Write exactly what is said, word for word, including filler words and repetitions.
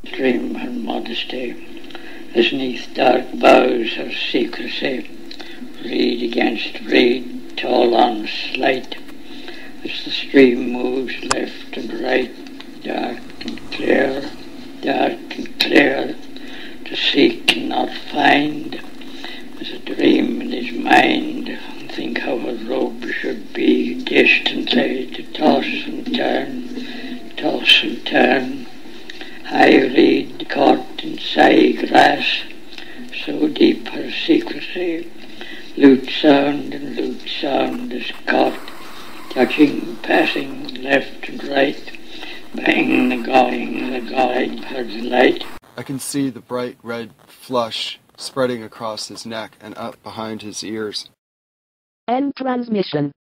Dream her modesty, as neath dark boughs her secrecy, reed against reed, tall on slight, as the stream moves left and right, dark and clear, dark and clear, to seek and not find, as a dream in his mind, and think how a robe should be distantly to toss and turn, toss and turn. High reed caught in sigh grass, so deep her secrecy, lute sound and lute sound is caught, touching, passing, left and right, bang the going, the guide her delight. I can see the bright red flush spreading across his neck and up behind his ears. End transmission.